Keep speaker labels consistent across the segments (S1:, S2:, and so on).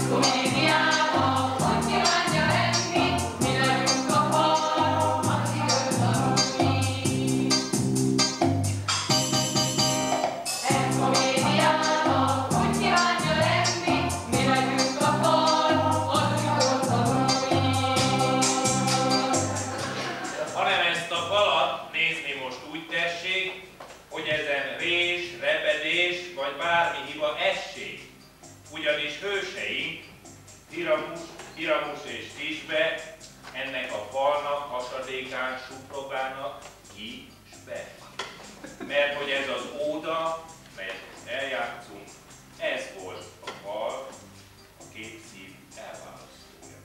S1: Ugyanis hőseink, Tiramus és Tisbe ennek a falnak, hasadékán suttogálnak ki s be. Mert hogy ez az óda, melyet eljátszunk, ez volt a fal, a két szív elválasztója.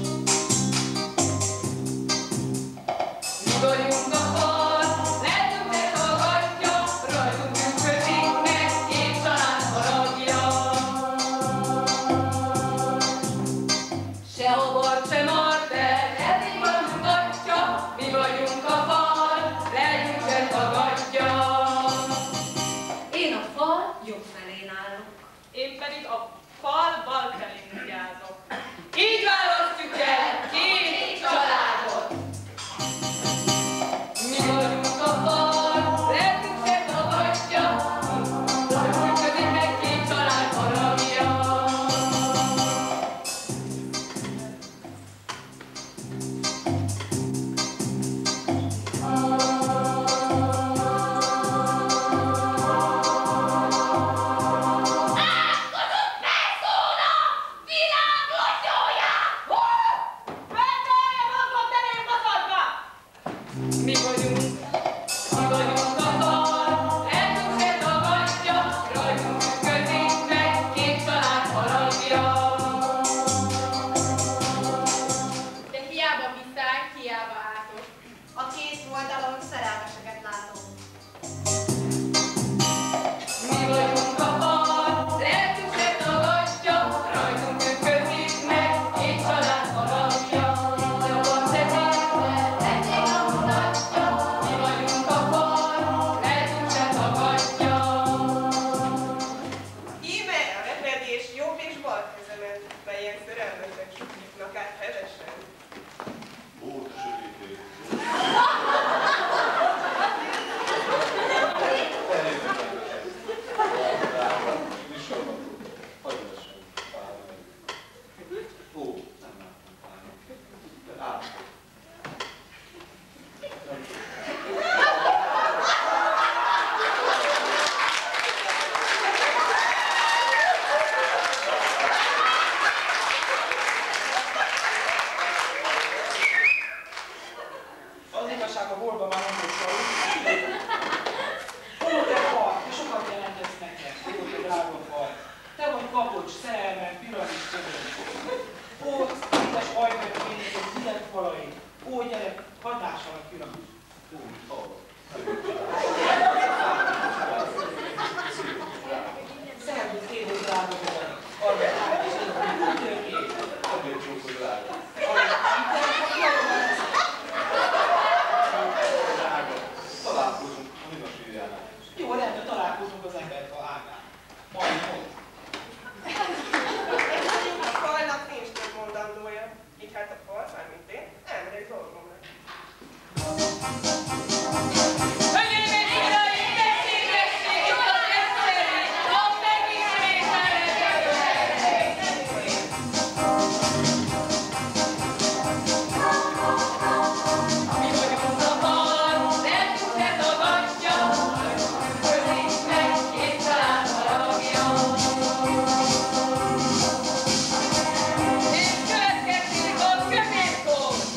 S2: Ugorjunk a fal, legyünk ne tagadja, rajtunk ütközít meg két család haragja. Se hobort, se marter, eddig van mutatja, mi vagyunk a fal, legyünk ne tagadja. Én a fal jobb felén állok.
S3: Én pedig a fal bal felén vigyázok.
S2: Így választjuk el két családot. Mi vagyunk a fal, legyünk se tagadja, rajtunk közé meg két család haragja. Mi vagyunk a fal, legyünk se tagadja, rajtunk ütközik meg két család haragja.
S4: De hiába viszály, hiába átok. A két oldalon szerelmeseket látom.
S2: Mi vagyunk a fal, legyünk se tagadja, rajtunk ütközik meg két család haragja. Jobban se tétel, egyik a mutatja, mi vagyunk a fal, legyünk se tagadja.
S3: Íme a repedés jobb és bal kezemen, melyen szerelmesek sukítnak át hevesen.
S1: Ó, de sötéték!
S5: Az igazság a boltban már nem volt szó. Ó, te fal, te sokat jelentesz nekem, ó, te drága fal. Te vagy kapocs, szerelmem, piramis között. Ó, édes ajtmeg fények, hideg falai. Ó, gyerek, hadd lássalak piramis. Szervusz, édes drága fal. Arra át és én úgy történt.
S1: Azért csókod drága. Találkozunk a Minosírjánál.
S5: Jó, lehet, hogy találkozunk az emberfa ágán. Majd most.
S3: A falnak nincs több mondandója, így hát a fal, mármint én, elmegy dolgomra.
S2: Hölgyeim és uraim, tessék, tessék, itt az egyszerű, a megismételhető. Mi vagyunk a fal, legyünk se tagadja, rajtunk ütközik meg két család haragja. És következik a köpészó.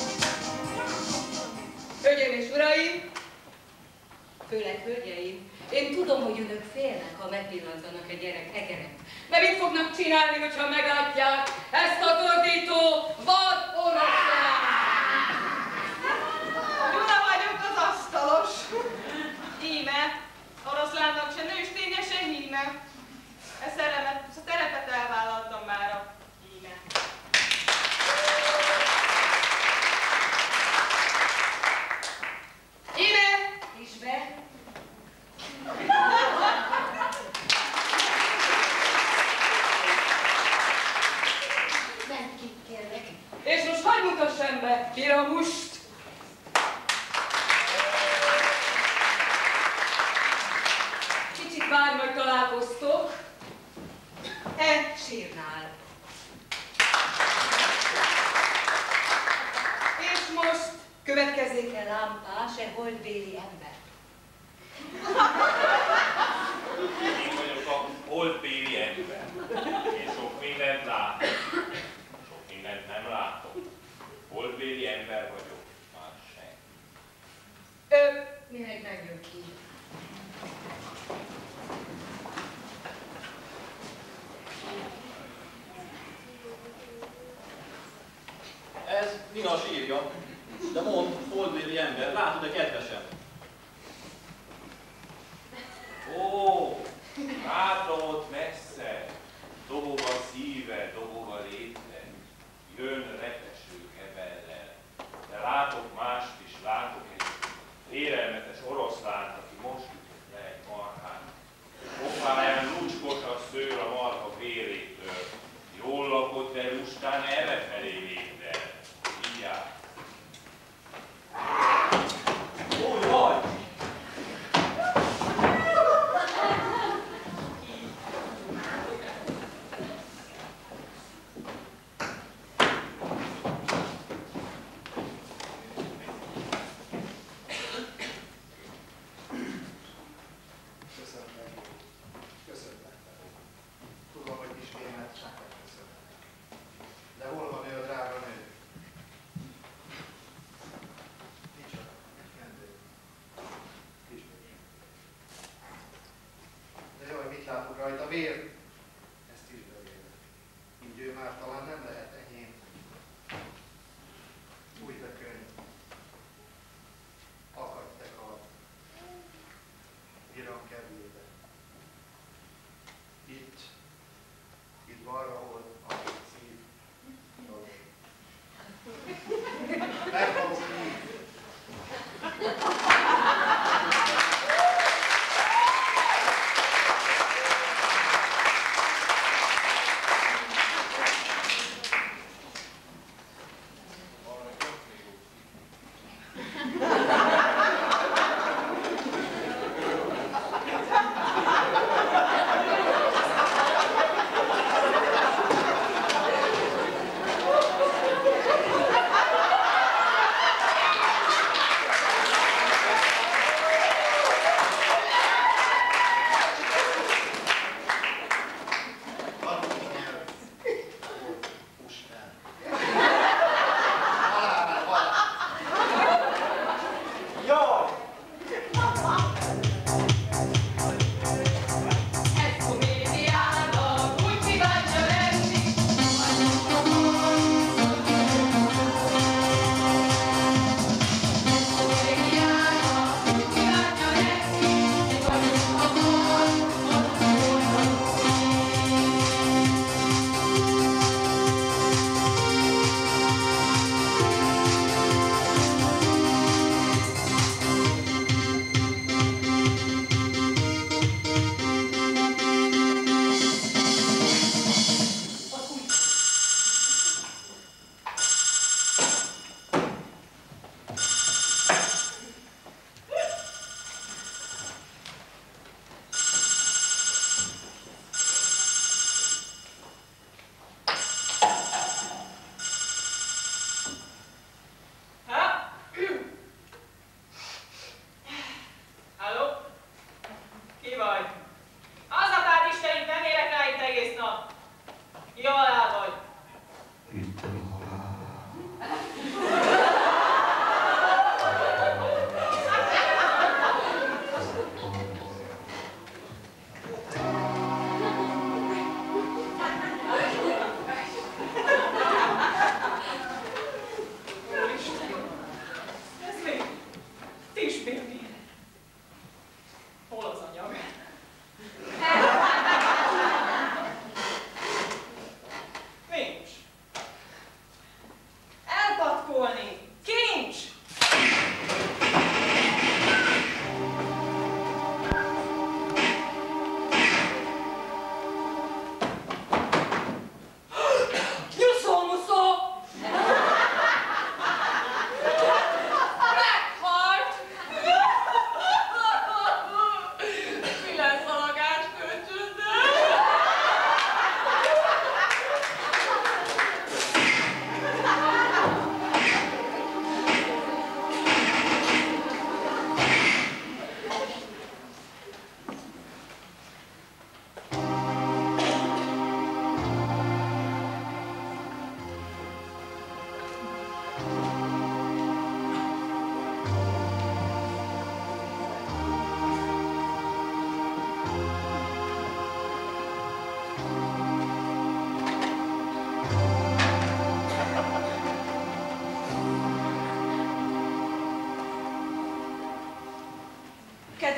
S2: Hölgyeim és uraim, főleg hölgyeim, én tudom, hogy önök félnek, ha megpillantanak egy egeret. De mit fognak csinálni, hogyha meglátják ezt a tordító vad oroszlánt?
S3: Gyula vagyok az asztalos. Íme, oroszlánnak se nősténye, se híme. E szerepet elvállaltam mára. Íme.
S2: Íme! Tisbe!
S3: Építse piramust! Kicsit várj, majd találkoztok.
S6: Sírnál.
S3: És most
S6: Következzék el lámpás, holdbéli ember.
S1: Én vagyok a holdbéli ember. Én sok mindent látok. Sok mindent nem látok. Holdbéli ember vagyok. Már sem.
S6: Minek megjön ki.
S7: Ez Minas írja, de mondd, holdbéli ember, látod-e kedvesem?
S1: Ó, látom ott messze, dobog a szíve, dobog a létre, jön repeső kebellel. De látok mást is, látok egy félelmetes oroszlánt, aki most ütött le egy marhát. Pofáján lucskos a szőr a marha vérétől. Jól lakott, de lustán errefelé lépte. Vigyázz!
S7: Ó, jaj!
S8: Rajta vér, ezt is bevéve. Így ő már talán nem lehet enyém. Úgy de könny. Akadj te kard. Viram kedvébe. Itt balra, hol a szív. Meghalok így.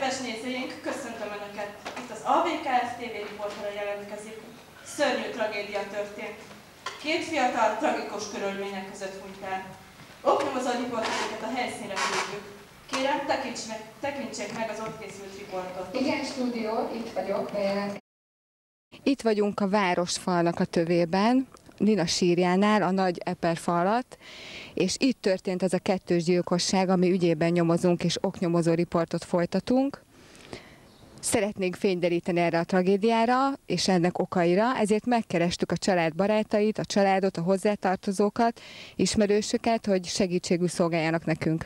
S3: Kedves nézőink, köszöntöm Önöket! Itt az AVKF TV riportra jelentkezik. Szörnyű tragédia történt. Két fiatal tragikus körülmények között hunyt el. Oknyomozó riporterünket a helyszínre küldjük. Kérem, tekintsék meg az ott készült riportot.
S9: Igen, stúdió, itt vagyok, bejelentkezik.
S10: Itt vagyunk a Városfalnak a tövében, Nina sírjánál, a nagy eperfa alatt, és itt történt az a kettős gyilkosság, ami ügyében nyomozunk és oknyomozó riportot folytatunk. Szeretnénk fényderíteni erre a tragédiára és ennek okaira, ezért megkerestük a család barátait, a családot, a hozzátartozókat, ismerősöket, hogy segítségül szolgáljanak nekünk.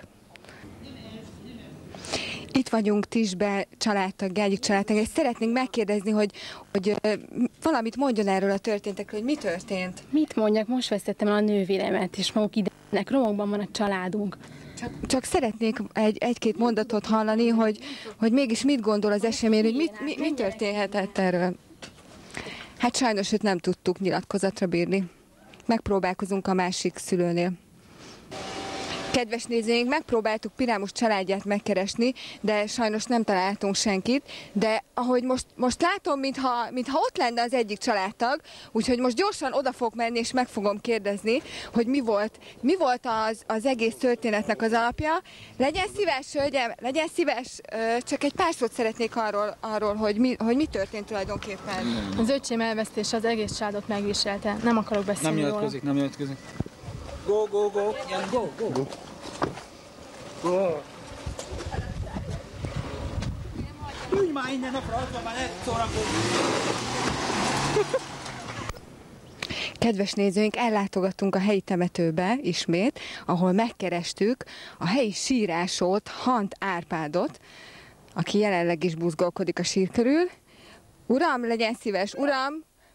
S10: Itt vagyunk Tisbe családtagja, egyik családtagja, és szeretnénk megkérdezni, hogy valamit mondjon erről a történtekről, hogy mi történt.
S11: Mit mondjak? Most vesztettem el a nővéremet, és maguk idenek, romokban van a családunk.
S10: Csak szeretnék egy-két mondatot hallani, hogy mégis mit gondol az eseményről, hogy mi történhetett erről. Hát sajnos őt nem tudtuk nyilatkozatra bírni. Megpróbálkozunk a másik szülőnél. Kedves nézőink, megpróbáltuk Pirámus családját megkeresni, de sajnos nem találtunk senkit, de ahogy most látom, mintha ott lenne az egyik családtag, úgyhogy most gyorsan oda fogok menni és meg fogom kérdezni, hogy mi volt az egész történetnek az alapja. Legyen szíves, hölgyem, legyen szíves, csak egy pár szót szeretnék arról, hogy mi történt tulajdonképpen.
S11: Az öcsém elvesztése az egész családot megviselte, nem akarok beszélni róla.
S5: Nem nyilatkozik. Go, go, go, Jan, go, go, go. Go. Ülj már innen a francba, már ne szórakozni.
S10: Kedves nézőink, ellátogattunk a helyi temetőbe ismét, ahol megkerestük a helyi sírásót, Hant Árpádot, aki jelenleg is buzgolkodik a sír körül. Uram, legyen szíves, uram!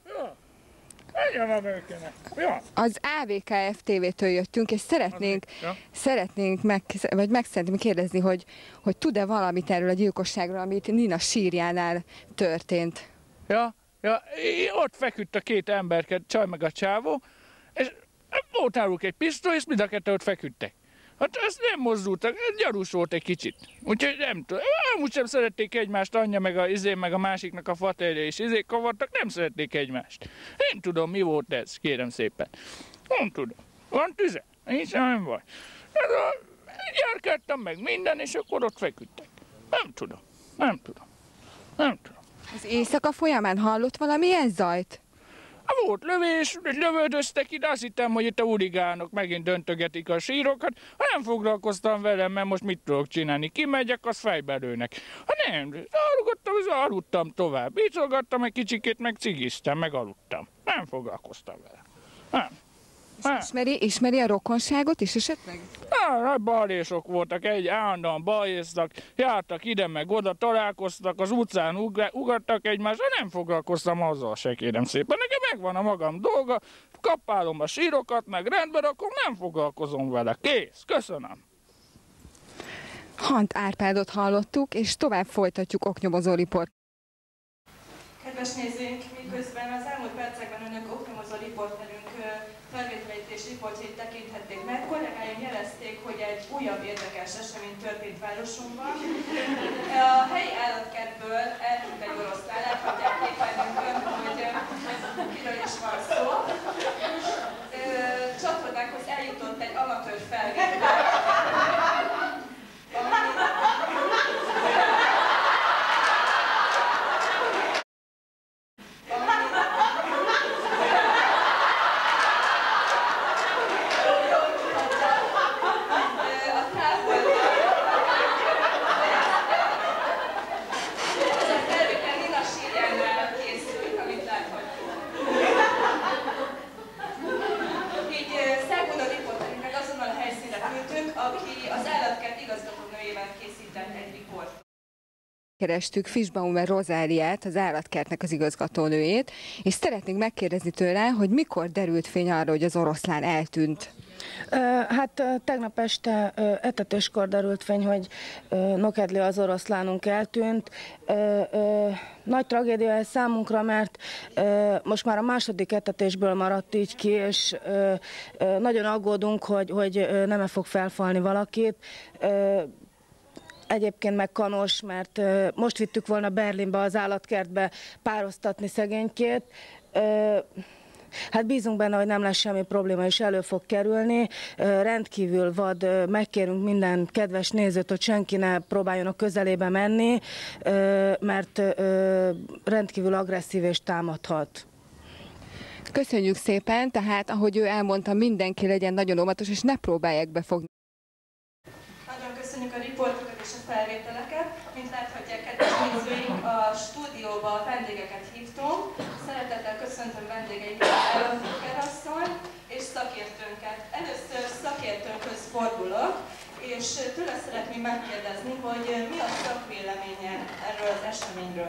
S10: Az AVKF TV-től jöttünk, és szeretnénk meg kérdezni, hogy tud-e valamit erről a gyilkosságról, amit Nina sírjánál történt.
S12: Ja, ott feküdt a két emberke, csaj meg a csávó, és volt náluk egy pisztoly, és mind a kettő ott feküdtek. Hát ezt nem mozdultak, gyarús volt egy kicsit. Úgyhogy nem tudom, amúgy sem szerették egymást, anyja meg a másiknak a faterja is kavartak, nem szerették egymást. Nem tudom, mi volt ez, kérem szépen. Nem tudom. Van tüze? Nincs, nem baj. Járkáltam meg minden, és akkor ott feküdtek. Nem tudom.
S10: Az éjszaka folyamán hallott valamilyen zajt?
S12: Volt lövés, lövöldöztek ide, azt hittem, hogy itt a huligánok megint döntögetik a sírokat. Ha nem foglalkoztam velem, mert most mit tudok csinálni? Kimegyek, az fejbe lőnek. Ha nem, aludtam tovább. Ízolgattam egy kicsikét, meg cigiztem, meg aludtam. Nem foglalkoztam vele. Nem.
S10: Ismeri a rokonságot is esetleg?
S12: Nagy balhésok voltak, állandóan balhéztak, jártak ide meg oda, találkoztak, az utcán ugattak egymásra, nem foglalkoztam azzal se, kérem szépen. Nekem megvan a magam dolga, kapálom a sírokat, meg rendbe rakom, nem foglalkozom vele. Kész, köszönöm.
S10: Hant Árpádot hallottuk, és tovább folytatjuk oknyomozó riport.
S3: Kedves nézőink, miközben az elmúlt percekben Önök oknyomozó riporterünk felvételeit és riportjait tekinthették meg, kollégáim jelezték, hogy egy újabb érdekes esemény történt városunkban. A helyi állatkertből eltűnt egy oroszlán, elhagyják képernyőnkön, hogy kiről is van szó. Csatornákhoz eljutott egy amatőr felvétel.
S10: Kerestük Fischbaumer Rozáliát, az állatkertnek az igazgatónőjét, és szeretnénk megkérdezni tőle, hogy mikor derült fény arra, hogy az oroszlán eltűnt.
S13: Hát tegnap este etetéskor derült fény, hogy Nokedli az oroszlánunk eltűnt. Nagy tragédia ez számunkra, mert most már a második etetésből maradt így ki, és nagyon aggódunk, hogy nem fog felfalni valakit. egyébként meg Kanós, mert most vittük volna Berlinbe az állatkertbe pároztatni szegénykét. Hát bízunk benne, hogy nem lesz semmi probléma, és elő fog kerülni. Rendkívül vad, megkérünk minden kedves nézőt, hogy senki ne próbáljon a közelébe menni, mert rendkívül agresszív és támadhat.
S10: Köszönjük szépen, tehát ahogy ő elmondta, mindenki legyen nagyon óvatos, és ne próbálják befogni.
S3: Nagyon köszönjük a riportokat és a felvételeket. Mint láthatják, kedves nézőink, a stúdióba vendégeket hívtunk. Szeretettel köszöntöm vendégeinket, Államtitkár asszony és szakértőnket. Először szakértőnkhöz fordulok, és tőle szeretném megkérdezni, hogy mi a szakvéleménye erről az eseményről.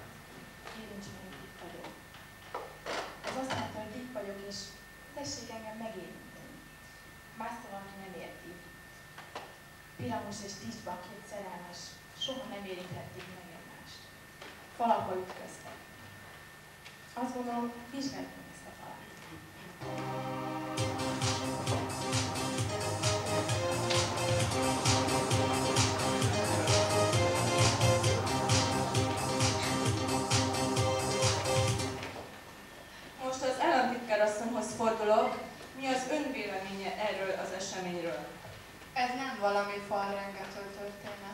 S14: Ez azt jelenti, hogy itt vagyok, és tessék engem megérteni. Más szóval, aki nem érti. Piramus és Tisba, két szerelmes, soha nem érinthették meg egymást. Falakba ütköztek. Azt gondolom, vizsgáljuk meg ezt a falat.
S3: Most az államtitkár asszonyhoz fordulok. Mi az ön véleménye erről az eseményről?
S4: Ez nem valami falrengető történet.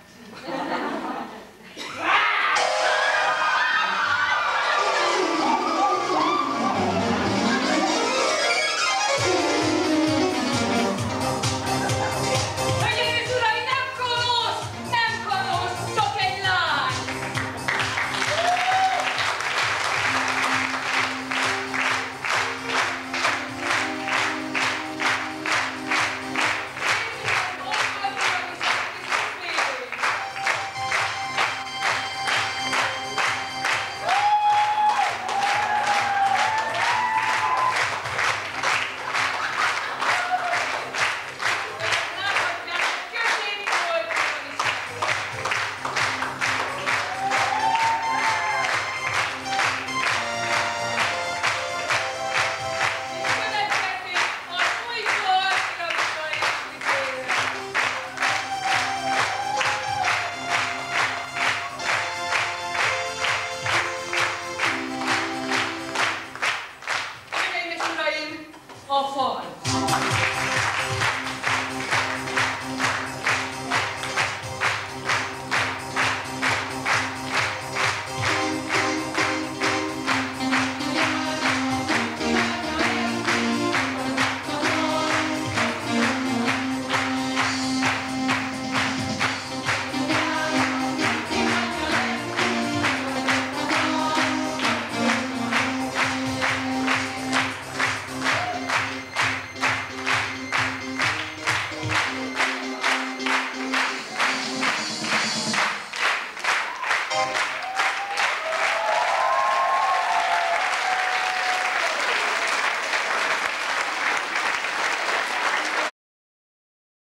S2: Hölgyeim és uraim, nem Kanós, csak egy lány! Hölgyeim és uraim, a fal!